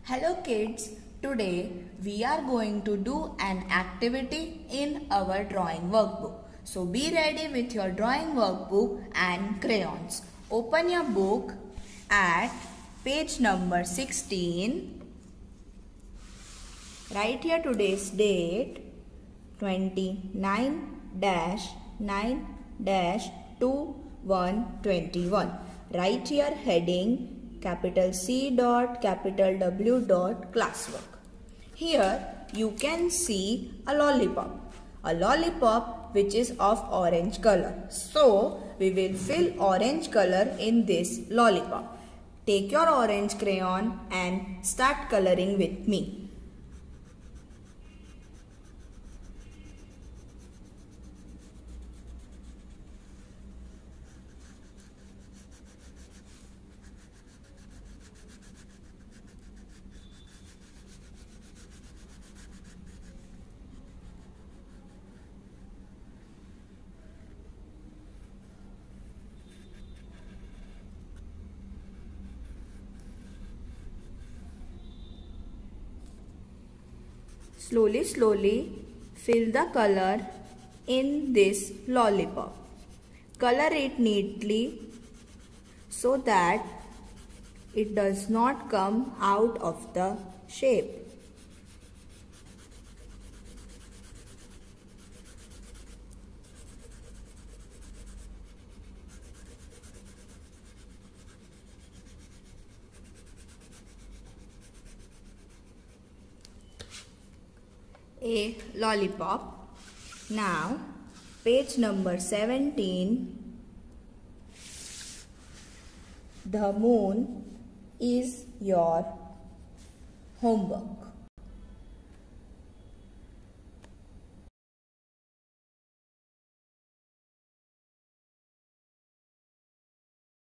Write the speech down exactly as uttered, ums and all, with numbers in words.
Hello kids, today we are going to do an activity in our drawing workbook. So be ready with your drawing workbook and crayons. Open your book at page number sixteen. Write here today's date twenty-nine nine two one two one. Write here heading capital C dot capital W dot classwork. Here you can see a lollipop. A lollipop which is of orange color. So we will fill orange color in this lollipop. Take your orange crayon and start coloring with me. Slowly, slowly fill the color in this lollipop. Color it neatly so that it does not come out of the shape. A lollipop. Now page number seventeen. The moon is your homework.